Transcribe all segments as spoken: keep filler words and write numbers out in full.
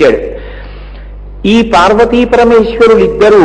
ఇచ్చాడు. ఈ పార్వతీ పరమేశ్వరులిద్దరూ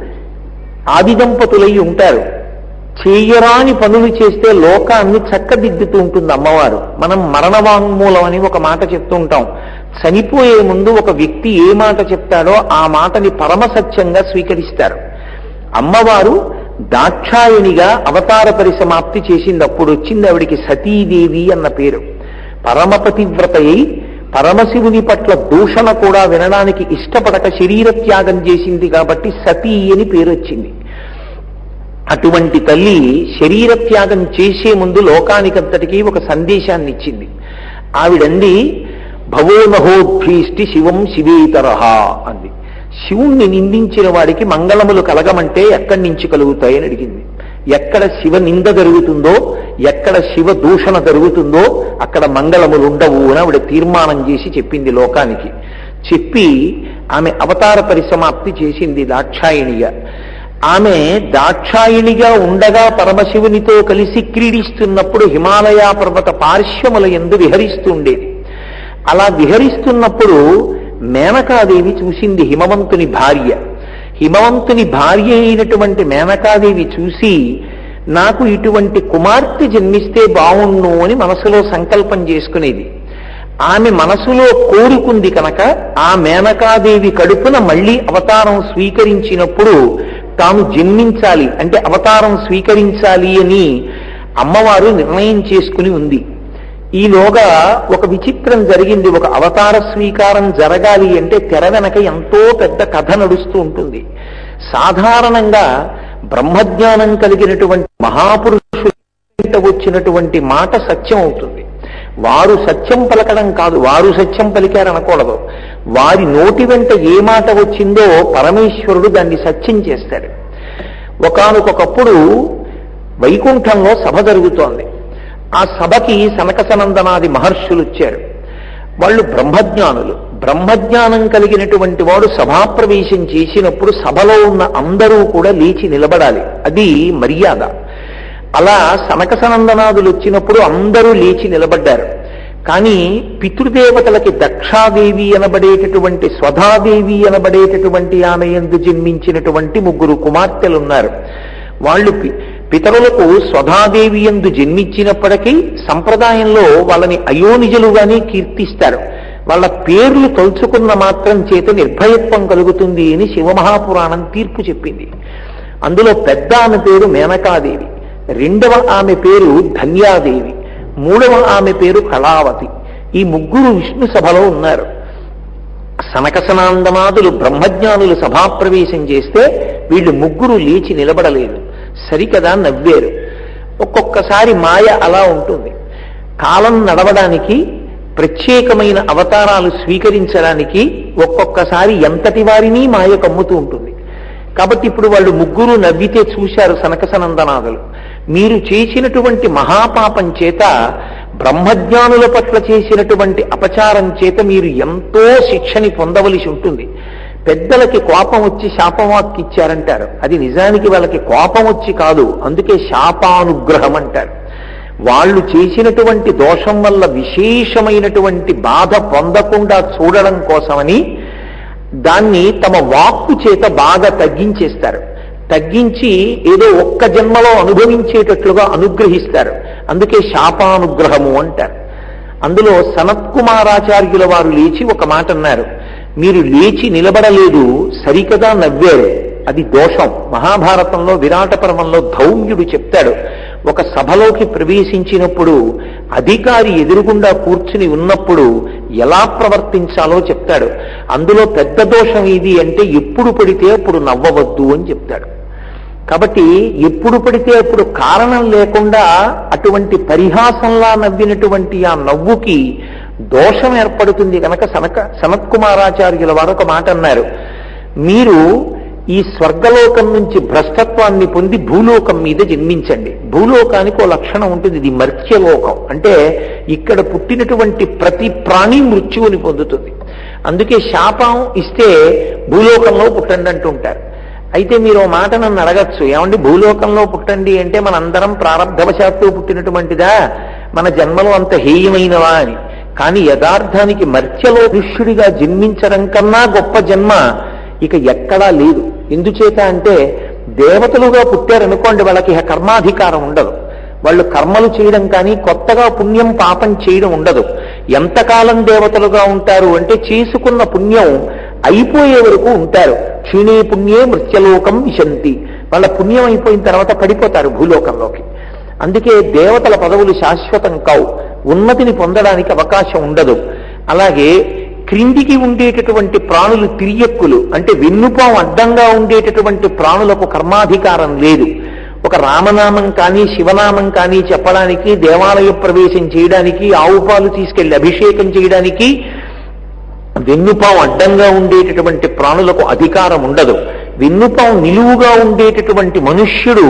ఆది దంపతులై ఉంటారు. చేయరాని పనులు చేస్తే లోకాన్ని చక్కదిద్దుతూ ఉంటుంది అమ్మవారు. మనం మరణవాంగ్మూలం అని ఒక మాట చెప్తూ ఉంటాం. చనిపోయే ముందు ఒక వ్యక్తి ఏ మాట చెప్తాడో ఆ మాటని పరమసత్యంగా స్వీకరిస్తారు. అమ్మవారు దాక్షాయణిగా అవతార పరిసమాప్తి చేసింది. అప్పుడు వచ్చింది ఆవిడికి సతీదేవి అన్న పేరు. పరమపతివ్రతయ్యి పరమశివుని పట్ల దూషణ కూడా వినడానికి ఇష్టపడక శరీర త్యాగం చేసింది కాబట్టి సతీ అని పేరు వచ్చింది. అటువంటి తల్లి శరీర త్యాగం చేసే ముందు లోకానికంతటికీ ఒక సందేశాన్ని ఇచ్చింది. ఆవిడంది భవో నహోద్భీష్టి శివం శివేతరహ అంది. శివుణ్ణి నిందించిన వాడికి మంగళములు కలగమంటే ఎక్కడి నుంచి కలుగుతాయని అడిగింది. ఎక్కడ శివ నింద జరుగుతుందో, ఎక్కడ శివ దూషణ జరుగుతుందో అక్కడ మంగళములు ఉండవు అని ఆవిడ తీర్మానం చేసి చెప్పింది లోకానికి. చెప్పి ఆమె అవతార పరిసమాప్తి చేసింది దాక్షాయిణిగా. ఆమె దాక్షాయిణిగా ఉండగా పరమశివునితో కలిసి క్రీడిస్తున్నప్పుడు హిమాలయ పర్వత పార్శ్వముల యందు విహరిస్తుండేది. అలా విహరిస్తున్నప్పుడు మేనకాదేవి చూసింది, హిమవంతుని భార్య. హిమవంతుని భార్య అయినటువంటి మేనకాదేవి చూసి నాకు ఇటువంటి కుమార్తె జన్మిస్తే బావుణ్ణు అని మనసులో సంకల్పం చేసుకునేది. ఆమె మనసులో కోరుకుంది కనుక ఆ మేనకాదేవి కడుపున మళ్ళీ అవతారం స్వీకరించినప్పుడు తాను జన్మించాలి అంటే అవతారం స్వీకరించాలి అని అమ్మవారు నిర్ణయం చేసుకుని ఉంది. ఈలోగా ఒక విచిత్రం జరిగింది. ఒక అవతార స్వీకారం జరగాలి అంటే తెర వెనక ఎంతో పెద్ద కథ నడుస్తూ ఉంటుంది. సాధారణంగా బ్రహ్మజ్ఞానం కలిగినటువంటి మహాపురుషులు వచ్చినటువంటి మాట సత్యం అవుతుంది. వారు సత్యం పలకడం కాదు, వారు సత్యం పలికారనకూడదు. వారి నోటి వెంట ఏ మాట వచ్చిందో పరమేశ్వరుడు దాన్ని సత్యం చేస్తాడు. ఒకానొకప్పుడు వైకుంఠంలో సభ జరుగుతోంది. ఆ సభకి సనక సనందనాది మహర్షులు వచ్చారు. వాళ్ళు బ్రహ్మజ్ఞానులు. బ్రహ్మజ్ఞానం కలిగినటువంటి వాడు సభాప్రవేశం చేసినప్పుడు సభలో ఉన్న అందరూ కూడా లేచి నిలబడాలి. అది మర్యాద. అలా సనక సనందనాదులు వచ్చినప్పుడు అందరూ లేచి నిలబడ్డారు. కానీ పితృదేవతలకి దక్షాదేవి అనబడేటటువంటి స్వధాదేవి అనబడేటటువంటి ఆమె యందు జన్మించినటువంటి ముగ్గురు కుమార్తెలున్నారు. వాళ్ళు పితరులకు స్వధాదేవి యందు జన్మించినప్పటికీ సంప్రదాయంలో వాళ్ళని అయోనిజలుగానే కీర్తిస్తారు. వాళ్ళ పేర్లు తలుచుకున్న మాత్రం చేత నిర్భయత్వం కలుగుతుంది అని శివమహాపురాణం తీర్పు చెప్పింది. అందులో పెద్ద ఆమె పేరు మేనకాదేవి, రెండవ ఆమె పేరు ధన్యాదేవి, మూడవ ఆమె పేరు కళావతి. ఈ ముగ్గురు విష్ణు సభలో ఉన్నారు. సనకసనాందనాదులు బ్రహ్మజ్ఞానులు సభాప్రవేశం చేస్తే వీళ్ళు ముగ్గురు లేచి నిలబడలేదు. సరికదా నవ్వారు. ఒక్కొక్కసారి మాయ అలా ఉంటుంది. కాలం నడవడానికి, ప్రత్యేకమైన అవతారాలు స్వీకరించడానికి ఒక్కొక్కసారి ఎంతటి వారిని మాయ కమ్ముతూ ఉంటుంది. కాబట్టి ఇప్పుడు వాళ్ళు ముగ్గురు నవ్వితే చూశారు సనకసనందనాదులు. మీరు చేసినటువంటి మహాపాపం చేత, బ్రహ్మజ్ఞానుల పట్ల చేసినటువంటి అపచారం చేత మీరు ఎంతో శిక్షని పొందవలసి ఉంటుంది. పెద్దలకి కోపం వచ్చి శాపవాక్కి ఇచ్చారంటారు. అది నిజానికి వాళ్ళకి కోపం వచ్చి కాదు, అందుకే శాపానుగ్రహం అంటారు. వాళ్ళు చేసినటువంటి దోషం వల్ల విశేషమైనటువంటి బాధ పొందకుండా చూడడం కోసమని దాన్ని తమ వాక్కు చేత బాగా తగ్గించేస్తారు. తగ్గించి ఏదో ఒక్క జన్మలో అనుభవించేటట్లుగా అనుగ్రహిస్తారు. అందుకే శాపానుగ్రహము అంటారు. అందులో సనత్కుమారాచార్యుల వారు లేచి ఒక మాట అన్నారు. మీరు లేచి నిలబడలేదు, సరికదా నవ్వారు, అది దోషం. మహాభారతంలో విరాట పర్వంలో ధౌమ్యుడు చెప్తాడు, ఒక సభలోకి ప్రవేశించినప్పుడు అధికారి ఎదురుగుండా కూర్చుని ఉన్నప్పుడు ఎలా ప్రవర్తించాలో చెప్తాడు. అందులో పెద్ద దోషం ఇది అంటే ఎప్పుడు పడితే అప్పుడు నవ్వవద్దు అని చెప్తాడు. కాబట్టి ఎప్పుడు పడితే అప్పుడు కారణం లేకుండా అటువంటి పరిహాసంలా నవ్వినటువంటి ఆ నవ్వుకి దోషం ఏర్పడుతుంది కనుక సనక సనత్కుమారాచార్యుల వారు ఒక మాట అన్నారు. మీరు ఈ స్వర్గలోకం నుంచి భ్రష్టత్వాన్ని పొంది భూలోకం మీద జన్మించండి. భూలోకానికి ఓ లక్షణం ఉంటుంది, ఇది మర్త్యలోకం. అంటే ఇక్కడ పుట్టినటువంటి ప్రతి ప్రాణి మృత్యువుని పొందుతుంది. అందుకే శాపం ఇస్తే భూలోకంలో పుట్టండి అంటుంటారు. అయితే మీరు ఓ మాట నన్ను అడగచ్చు, ఏమండి భూలోకంలో పుట్టండి అంటే మనందరం ప్రారంధవశాత్తు పుట్టినటువంటిదా, మన జన్మలో అంత హేయమైనవా అని. కానీ యథార్థానికి మర్త్యలో మనుష్యుడిగా జన్మించడం కన్నా గొప్ప జన్మ ఇక ఎక్కడా లేదు. ఎందుచేత అంటే దేవతలుగా పుట్టారనుకోండి, వాళ్ళకి ఇక కర్మాధికారం ఉండదు. వాళ్ళు కర్మలు చేయడం కానీ కొత్తగా పుణ్యం పాపం చేయడం ఉండదు. ఎంతకాలం దేవతలుగా ఉంటారు అంటే చేసుకున్న పుణ్యం అయిపోయే వరకు ఉంటారు. క్షీణే పుణ్యే మృత్యలోకం విశంతి. వాళ్ళ పుణ్యం అయిపోయిన తర్వాత పడిపోతారు భూలోకంలోకి. అందుకే దేవతల పదవులు శాశ్వతం కావు, ఉన్నతిని పొందడానికి అవకాశం ఉండదు. అలాగే క్రిందికి ఉండేటటువంటి ప్రాణులు తిరియక్కులు అంటే వెన్నుపాం అడ్డంగా ఉండేటటువంటి ప్రాణులకు కర్మాధికారం లేదు. ఒక రామనామం కానీ శివనామం కానీ చెప్పడానికి, దేవాలయ ప్రవేశం చేయడానికి, ఆవు పాలు తీసుకెళ్లి అభిషేకం చేయడానికి వెన్నుపాం అడ్డంగా ఉండేటటువంటి ప్రాణులకు అధికారం ఉండదు. వెన్నుపాం నిలువుగా ఉండేటటువంటి మనుష్యుడు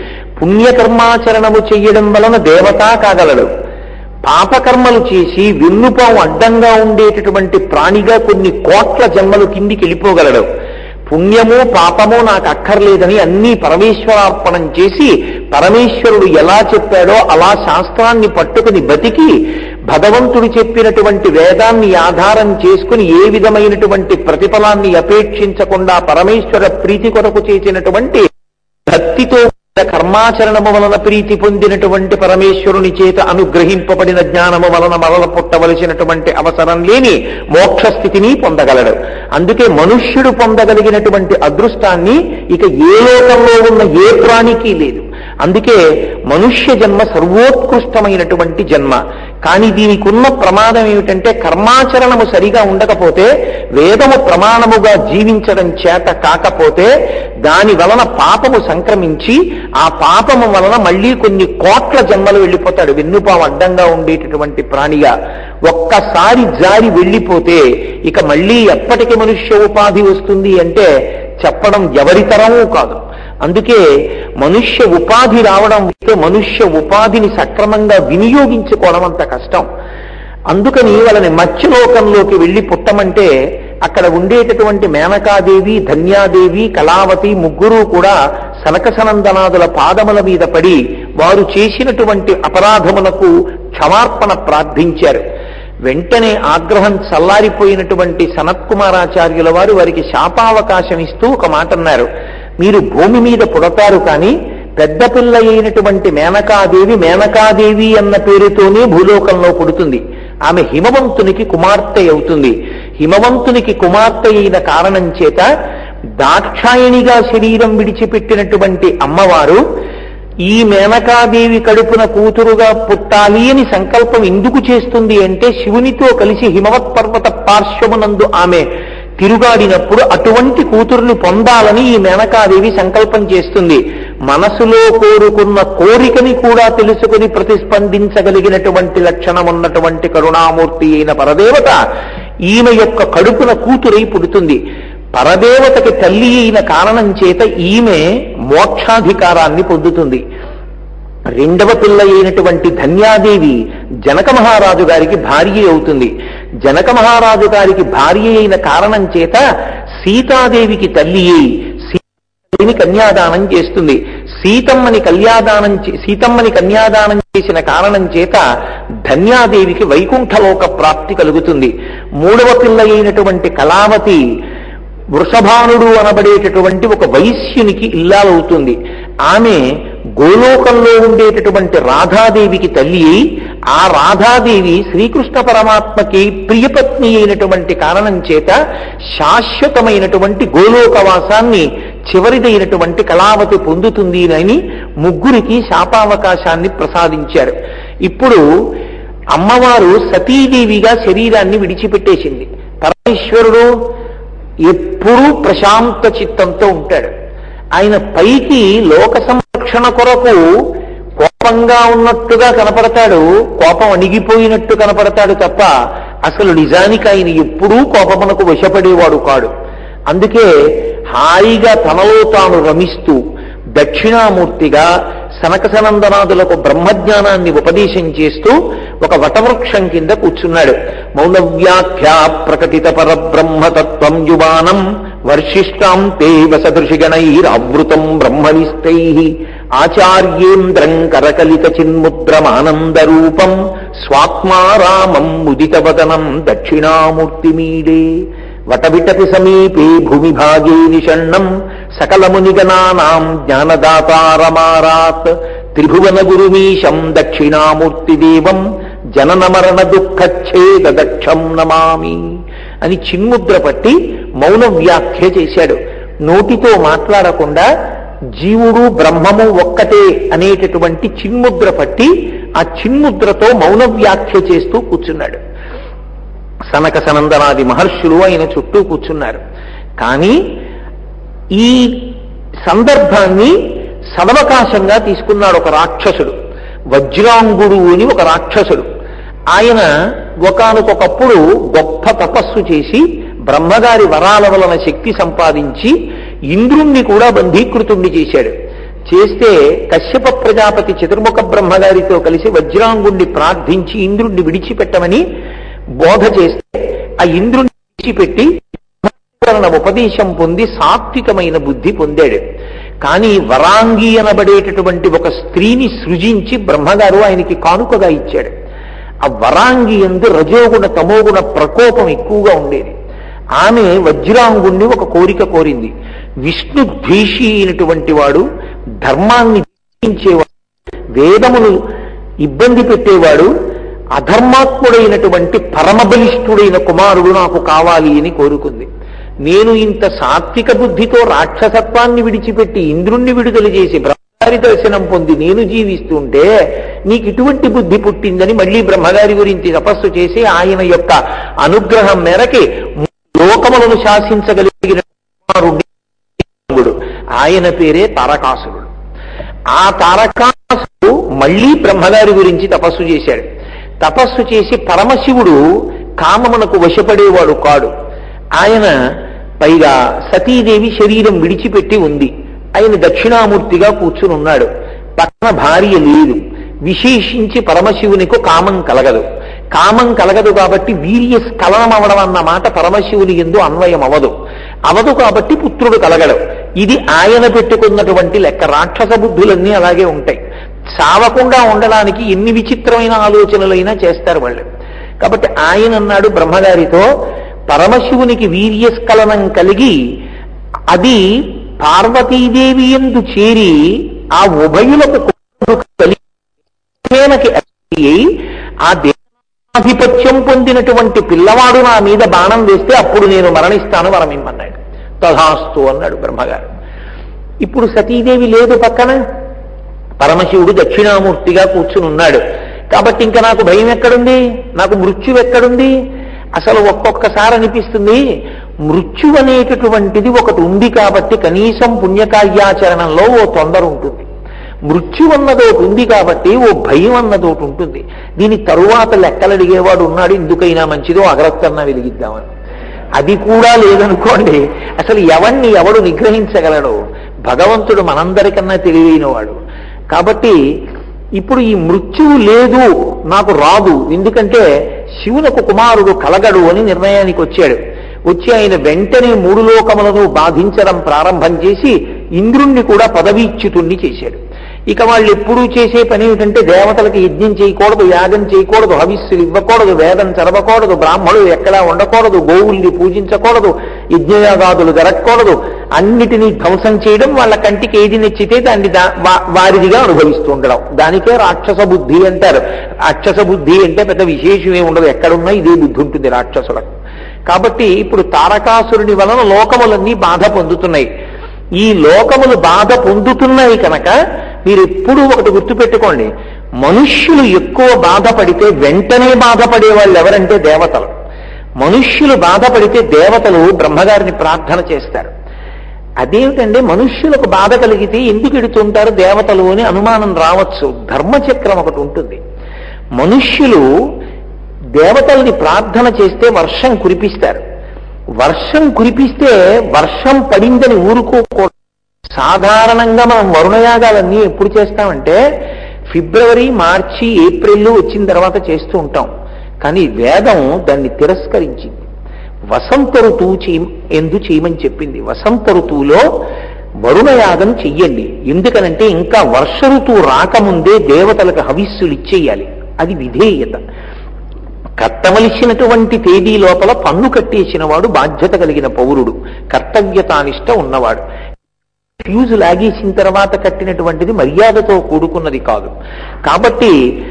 పుణ్యకర్మాచరణము చెయ్యడం వలన దేవత కాగలడు. పాపకర్మలు చేసి వెన్నుపాం అడ్డంగా ఉండేటటువంటి ప్రాణిగా కొన్ని కోట్ల జన్మలు కిందికి వెళ్ళిపోగలడు. పుణ్యము పాపము నాకు అక్కర్లేదని అన్నీ పరమేశ్వరార్పణం చేసి పరమేశ్వరుడు ఎలా చెప్పాడో అలా శాస్త్రాన్ని పట్టుకుని బతికి భగవంతుడు చెప్పినటువంటి వేదాన్ని ఆధారం చేసుకుని ఏ విధమైనటువంటి ప్రతిఫలాన్ని అపేక్షించకుండా పరమేశ్వర ప్రీతి కొరకు చేసినటువంటి భక్తితో కర్మాచరణము వలన ప్రీతి పొందినటువంటి పరమేశ్వరుని చేత అనుగ్రహింపబడిన జ్ఞానము వలన మరల పుట్టవలసినటువంటి అవసరం లేని మోక్ష స్థితిని పొందగలడు. అందుకే మనుష్యుడు పొందగలిగినటువంటి అదృష్టాన్ని ఇక ఏ లోకంలో ఉన్న ఏ ప్రాణికి లేదు. అందుకే మనుష్య జన్మ సర్వోత్కృష్టమైనటువంటి జన్మ. కానీ దీనికి ఉన్న ప్రమాదం ఏమిటంటే కర్మాచరణము సరిగా ఉండకపోతే, వేదము ప్రమాణముగా జీవించడం చేత కాకపోతే దాని వలన పాపము సంక్రమించి ఆ పాపము వలన మళ్ళీ కొన్ని కోట్ల జన్మలు వెళ్ళిపోతాడు వెన్నుపాము అడ్డంగా ఉండేటటువంటి ప్రాణిగా. ఒక్కసారి జారి వెళ్ళిపోతే ఇక మళ్ళీ ఎప్పటికి మనుష్య ఉపాధి వస్తుంది అంటే చెప్పడం ఎవరితరమూ కాదు. అందుకే మనుష్య ఉపాధి రావడం అంటే మనుష్య ఉపాధిని సక్రమంగా వినియోగించుకోవడం అంత కష్టం. అందుకని వాళ్ళని మత్స్యలోకంలోకి వెళ్ళి పుట్టమంటే అక్కడ ఉండేటటువంటి మేనకాదేవి, ధన్యాదేవి, కళావతి ముగ్గురు కూడా సనకసనందనాదుల పాదముల మీద పడి వారు చేసినటువంటి అపరాధములకు క్షమార్పణ ప్రార్థించారు. వెంటనే ఆగ్రహం చల్లారిపోయినటువంటి సనత్కుమారాచార్యుల వారు వారికి శాపావకాశం ఇస్తూ ఒక మాట అన్నారు. మీరు భూమి మీద పుడతారు కానీ పెద్ద పిల్ల అయినటువంటి మేనకాదేవి మేనకాదేవి అన్న పేరుతోనే భూలోకంలో పుడుతుంది. ఆమె హిమవంతునికి కుమార్తె అవుతుంది. హిమవంతునికి కుమార్తె అయిన కారణం చేత దాక్షాయణిగా శరీరం విడిచిపెట్టినటువంటి అమ్మవారు ఈ మేనకాదేవి కడుపున కూతురుగా పుట్టాలి అని సంకల్పం ఎందుకు చేస్తుంది అంటే శివునితో కలిసి హిమవత్ పర్వత పార్శ్వమునందు ఆమె తిరుగాడినప్పుడు అటువంటి కూతురుని పొందాలని ఈ మేనకాదేవి సంకల్పం చేస్తుంది. మనసులో కోరుకున్న కోరికని కూడా తెలుసుకుని ప్రతిస్పందించగలిగినటువంటి లక్షణం ఉన్నటువంటి కరుణామూర్తి అయిన పరదేవత ఈమె యొక్క కడుపున కూతురై పుడుతుంది. పరదేవతకి తల్లి అయిన కారణం చేత ఈమె మోక్షాధికారాన్ని పొందుతుంది. రెండవ పిల్ల అయినటువంటి ధన్యాదేవి జనక మహారాజు గారికి భార్య అవుతుంది. జనక మహారాజు గారికి భార్య అయిన కారణం చేత సీతాదేవికి తల్లి అయి సీతని కన్యాదానం చేస్తుంది. సీతమ్మని కన్యాదానం సీతమ్మని కన్యాదానం చేసిన కారణం చేత ధన్యాదేవికి వైకుంఠలోక ప్రాప్తి కలుగుతుంది. మూడవ పిల్ల అయినటువంటి కళావతి వృషభానుడు అనబడేటటువంటి ఒక వైశ్యునికి ఇల్లాలవుతుంది. ఆమె గోలోకంలో ఉండేటటువంటి రాధాదేవికి తల్లి అయి ఆ రాధాదేవి శ్రీకృష్ణ పరమాత్మకి ప్రియపత్ని అయినటువంటి కారణం చేత శాశ్వతమైనటువంటి గోలోకవాసాన్ని చివరిదైనటువంటి కళావతి పొందుతుంది అని ముగ్గురికి శాపావకాశాన్ని ప్రసాదించారు. ఇప్పుడు అమ్మవారు సతీదేవిగా శరీరాన్ని విడిచిపెట్టేసింది. పరమేశ్వరుడు ఎప్పుడూ ప్రశాంత చిత్తంతో ఉంటాడు. ఆయన పైకి లోక సంరక్షణ కొరకు కోపంగా ఉన్నట్టుగా కనపడతాడు, కోపం అణిగిపోయినట్టు కనపడతాడు తప్ప అసలు నిజానికి ఆయన ఎప్పుడూ కోపమునకు వశపడేవాడు కాడు. అందుకే హాయిగా తనలో తాను రమిస్తూ దక్షిణామూర్తిగా సనకసనందనాదులకు బ్రహ్మజ్ఞానాన్ని ఉపదేశం చేస్తూ ఒక వటవృక్షం కింద కూర్చున్నాడు. మౌనవ్యాఖ్యా ప్రకటిత పరబ్రహ్మతత్వం యువానం వర్షిష్టాం తే వసదృషిగణైరావృతం బ్రహ్మనిష్టై. ఆచార్యేంద్రం కరకలిత చిన్ముద్రమానందరూపం స్వాత్మారామం ముదితవదనం దక్షిణామూర్తిమీడే వటవిటపి సమీపే భూమి భాగే నిషణ్ణం సకలమునిగణానాం జ్ఞానదాతారమారాత్ త్రిభువన గురుమీశం దక్షిణామూర్తిదేవం జనన మరణ దుఃఖచ్ఛేద దక్షం నమామి అని చిన్ముద్ర పట్టి మౌన వ్యాఖ్య చేశాడు. నోటితో మాట్లాడకుండా జీవుడు బ్రహ్మము ఒక్కటే అనేటటువంటి చిన్ముద్ర పట్టి ఆ చిన్ముద్రతో మౌన వ్యాఖ్య చేస్తూ కూర్చున్నాడు. సనక సనందనాది మహర్షులు ఆయన చుట్టూ కూర్చున్నారు. కానీ ఈ సందర్భాన్ని సదవకాశంగా తీసుకున్నాడు ఒక రాక్షసుడు, వజ్రాంగుడు అని ఒక రాక్షసుడు. ఆయన ఒకానొకప్పుడు గొప్ప తపస్సు చేసి బ్రహ్మగారి వరాల వలన శక్తి సంపాదించి ఇంద్రుణ్ణి కూడా బంధీకృతుణ్ణి చేశాడు. చేస్తే కశ్యప ప్రజాపతి చతుర్ముఖ బ్రహ్మగారితో కలిసి వజ్రాంగుణ్ణి ప్రార్థించి ఇంద్రుణ్ణి విడిచిపెట్టమని బోధ చేస్తే ఆ ఇంద్రుణ్ణి విడిచిపెట్టి ఉపదేశం పొంది సాత్వికమైన బుద్ధి పొందాడు. కానీ వరాంగి అనబడేటటువంటి ఒక స్త్రీని సృజించి బ్రహ్మగారు ఆయనకి కానుకగా ఇచ్చాడు. ఆ వరాంగి యందు రజోగుణ తమోగుణ ప్రకోపం ఎక్కువగా ఉండేది. ఆమె వజ్రాంగుణ్ణి ఒక కోరిక కోరింది. విష్ణు ద్వేషి అయినటువంటి వాడు, ధర్మాన్ని ద్వేషించేవాడు, వేదమును ఇబ్బంది పెట్టేవాడు, అధర్మాత్ముడైనటువంటి పరమబలిష్ఠుడైన కుమారుడు నాకు కావాలి అని కోరుకుంది. నేను ఇంత సాత్విక బుద్ధితో రాక్షసత్వాన్ని విడిచిపెట్టి ఇంద్రుణ్ణి విడుదల చేసి బ్రహ్మగారి దర్శనం పొంది నేను జీవిస్తుంటే నీకు ఇటువంటి బుద్ధి పుట్టిందని మళ్ళీ బ్రహ్మగారి గురించి తపస్సు చేసి ఆయన యొక్క అనుగ్రహం మేరకి లోకములను శాసించగలిగిన కుమారుడు, ఆయన పేరే తారకాసురుడు. ఆ తారకాసుడు మళ్ళీ బ్రహ్మగారి గురించి తపస్సు చేశాడు. తపస్సు చేసి పరమశివుడు కామమునకు వశపడేవాడు కాడు. ఆయన పైగా సతీదేవి శరీరం విడిచిపెట్టి ఉంది. ఆయన దక్షిణామూర్తిగా కూర్చుని ఉన్నాడు. పక్కన భార్య లేదు. విశేషించి పరమశివునికి కామం కలగదు. కామం కలగదు కాబట్టి వీర్య స్ఖలనం అవడం అన్న మాట పరమశివుని యందు అన్వయం అవదు. అవదు కాబట్టి పుత్రుడు కలగడు. ఇది ఆయన పెట్టుకున్నటువంటి లెక్క. రాక్షస బుద్ధులన్నీ అలాగే ఉంటాయి. చావకుండా ఉండడానికి ఎన్ని విచిత్రమైన ఆలోచనలైనా చేస్తారు వాళ్ళు. కాబట్టి ఆయన అన్నాడు బ్రహ్మగారితో, పరమశివునికి వీర్యస్ఖలనం కలిగి అది పార్వతీదేవి యందు చేరి ఆ ఉభయులకు కలిగి ఆ దేహాధిపత్యం పొందినటువంటి పిల్లవాడు నా మీద బాణం వేస్తే అప్పుడు నేను మరణిస్తాను, వరమిమ్మన్నాడు. తథాస్తు అన్నాడు బ్రహ్మగారు. ఇప్పుడు సతీదేవి లేదు పక్కన, పరమశివుడు దక్షిణామూర్తిగా కూర్చుని ఉన్నాడు. కాబట్టి ఇంకా నాకు భయం ఎక్కడుంది, నాకు మృత్యు ఎక్కడుంది? అసలు ఒక్కొక్కసారి అనిపిస్తుంది మృత్యు అనేటటువంటిది ఒకటి ఉంది కాబట్టి కనీసం పుణ్యకార్యాచరణంలో ఓ తొందర ఉంటుంది. మృత్యు అన్నదోటి ఉంది కాబట్టి ఓ భయం అన్నదోటి ఉంటుంది. దీని తరువాత లెక్కలు అడిగేవాడు ఉన్నాడు, ఎందుకైనా మంచిదో అగరత్తన్నా వెలిగిద్దామని. అది కూడా లేదనుకోండి, అసలు ఎవరిని ఎవడు నిగ్రహించగలడు? భగవంతుడు మనందరికన్నా తెలివైనవాడు. కాబట్టి ఇప్పుడు ఈ మృత్యువు లేదు, నాకు రాదు, ఎందుకంటే శివునకు కుమారుడు కలగడు అని నిర్ణయానికి వచ్చాడు. వచ్చి ఆయన వెంటనే మూడు లోకములను బాధించడం ప్రారంభం చేసి ఇంద్రుణ్ణి కూడా పదవీచ్యుతుణ్ణి చేశాడు. ఇక వాళ్ళు ఎప్పుడూ చేసే పని ఏమిటంటే దేవతలకు యజ్ఞం చేయకూడదు, యాగం చేయకూడదు, హవిస్సులు ఇవ్వకూడదు, వేదం చదవకూడదు, బ్రాహ్మణులు ఎక్కడా ఉండకూడదు, గోవుల్ని పూజించకూడదు, యజ్ఞయాగాదులు జరగకూడదు, అన్నిటినీ ధ్వంసం చేయడం, వాళ్ళ కంటికి ఏది నచ్చితే దాన్ని వారిదిగా అనుభవిస్తూ ఉండడం. దానికే రాక్షస బుద్ధి అంటారు. రాక్షస బుద్ధి అంటే పెద్ద విశేషమే ఉండదు, ఎక్కడున్నా ఇదే బుద్ధి ఉంటుంది రాక్షసులకు. కాబట్టి ఇప్పుడు తారకాసురుని వలన లోకములన్నీ బాధ పొందుతున్నాయి. ఈ లోకములు బాధ పొందుతున్నాయి కనుక మీరు ఎప్పుడూ ఒకటి గుర్తుపెట్టుకోండి, మనుష్యులు ఎక్కువ బాధపడితే వెంటనే బాధపడే వాళ్ళు ఎవరంటే దేవతలు. మనుష్యులు బాధపడితే దేవతలు బ్రహ్మగారిని ప్రార్థన చేస్తారు. అదేమిటండి, మనుష్యులకు బాధ కలిగితే ఎందుకు ఎడుతుంటారు దేవతలు అని అనుమానం రావచ్చు. ధర్మచక్రం ఒకటి ఉంటుంది. మనుష్యులు దేవతల్ని ప్రార్థన చేస్తే వర్షం కురిపిస్తారు. వర్షం కురిపిస్తే వర్షం పడిందని ఊరుకోకూడదు. సాధారణంగా మనం వరుణయాగాలన్నీ ఎప్పుడు చేస్తామంటే ఫిబ్రవరి, మార్చి, ఏప్రిల్ వచ్చిన తర్వాత చేస్తూ ఉంటాం. కానీ వేదం దాన్ని తిరస్కరించింది. వసంత ఋతువు చే ఎందు చేయమని చెప్పింది. వసంత ఋతువులో వరుణయాగం చెయ్యండి. ఎందుకనంటే ఇంకా వర్ష ఋతువు రాకముందే దేవతలకు హవిస్సులు ఇచ్చేయాలి. అది విధేయత. కట్టవలసినటువంటి తేదీ లోపల పన్ను కట్టేసిన వాడు బాధ్యత కలిగిన పౌరుడు, కర్తవ్యతానిష్ట ఉన్నవాడు. ఫ్యూజు లాగేసిన తర్వాత కట్టినటువంటిది మర్యాదతో కూడుకున్నది కాదు. కాబట్టి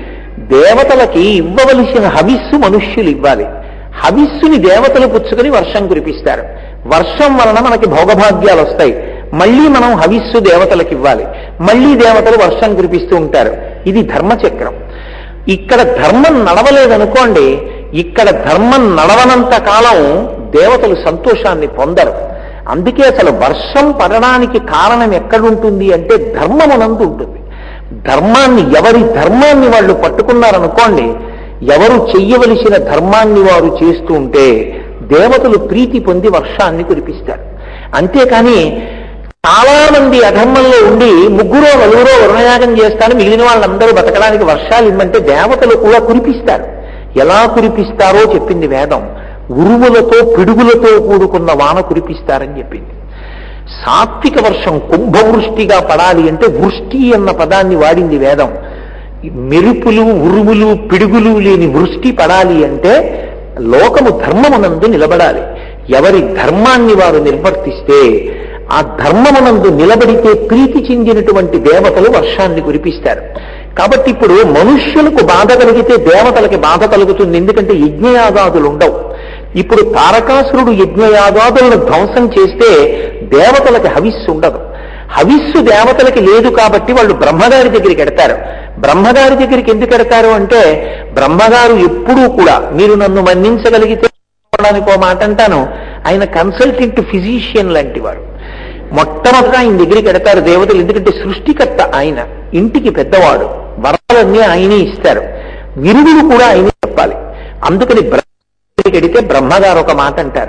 దేవతలకి ఇవ్వవలసిన హవిస్సు మనుష్యులు ఇవ్వాలి. హవిస్సుని దేవతలు పుచ్చుకొని వర్షం కురిపిస్తారు. వర్షం వలన మనకి భోగభాగ్యాలు వస్తాయి. మళ్ళీ మనం హవిస్సు దేవతలకు ఇవ్వాలి. మళ్ళీ దేవతలు వర్షం కురిపిస్తూ ఉంటారు. ఇది ధర్మచక్రం. ఇక్కడ ధర్మం నడవలేదనుకోండి, ఇక్కడ ధర్మం నడవనంత కాలం దేవతలు సంతోషాన్ని పొందరు. అందుకే అసలు వర్షం పడడానికి కారణం ఎక్కడుంటుంది అంటే ధర్మమునందు ఉంటుంది. ధర్మాన్ని, ఎవరి ధర్మాన్ని వాళ్ళు పట్టుకున్నారనుకోండి, ఎవరు చెయ్యవలసిన ధర్మాన్ని వారు చేస్తూ ఉంటే దేవతలు ప్రీతి పొంది వర్షాన్ని కురిపిస్తారు. అంతేకాని చాలా మంది అధర్మంలో ఉండి ముగ్గురో నలుగురో వరుణయాగం చేస్తాను, మిగిలిన వాళ్ళందరూ బతకడానికి వర్షాలు ఇమ్మంటే దేవతలు కూడా కురిపిస్తారు. ఎలా కురిపిస్తారో చెప్పింది వేదం. ఉరువులతో పిడుగులతో కూడుకున్న వాన కురిపిస్తారని చెప్పింది. సాత్విక వర్షం కుంభవృష్టిగా పడాలి అంటే వృష్టి అన్న పదాన్ని వాడింది వేదం. మెరుపులు, ఉరుములు, పిడుగులు లేని వృష్టి పడాలి అంటే లోకము ధర్మమునందు నిలబడాలి. ఎవరి ధర్మాన్ని వారు నిర్వర్తిస్తే, ఆ ధర్మమునందు నిలబడితే ప్రీతి చెందినటువంటి దేవతలు వర్షాన్ని కురిపిస్తారు. కాబట్టి ఇప్పుడు మనుష్యులకు బాధ కలిగితే దేవతలకి బాధ కలుగుతుంది. ఎందుకంటే యజ్ఞయాగాదులు ఉండవు. ఇప్పుడు తారకాసురుడు యజ్ఞయాగాదులను ధ్వంసం చేస్తే దేవతలకి హవిస్సు ఉండదు. హవిస్సు దేవతలకి లేదు కాబట్టి వాళ్ళు బ్రహ్మగారి దగ్గరికి ఎడతారు. బ్రహ్మగారి దగ్గరికి ఎందుకు ఎడతారు అంటే, బ్రహ్మగారు ఎప్పుడూ కూడా మీరు నన్ను మన్నించగలిగితే ఓ మాట అంటాను, ఆయన కన్సల్టెంట్ ఫిజిషియన్ లాంటి వారు. మొట్టమొదట ఆయన దగ్గరికి ఎడతారు దేవతలు. ఎందుకంటే సృష్టికర్త ఆయన, ఇంటికి పెద్దవాడు, వరాలన్నీ ఆయనే ఇస్తారు, విరుగుడు కూడా ఆయనే చెప్పాలి. అందుకని బ్రహ్మకి ఎడితే బ్రహ్మగారు ఒక మాట అంటారు,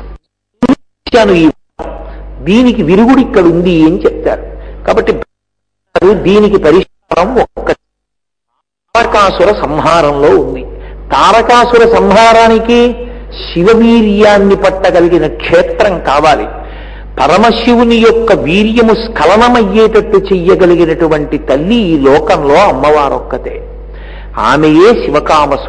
ఈ దీనికి విరుగుడు ఇక్కడ ఉంది అని చెప్తారు. కాబట్టి దీనికి పరిష్కారం ఒక్క తారకాసుర సంహారంలో ఉంది. తారకాసుర సంహారానికి శివవీర్యాన్ని పట్టగలిగిన క్షేత్రం కావాలి. పరమశివుని యొక్క వీర్యము స్ఖలనమయ్యేటట్టు చెయ్యగలిగినటువంటి తల్లి ఈ లోకంలో అమ్మవారొక్కతే. ఆమెయే శివకామ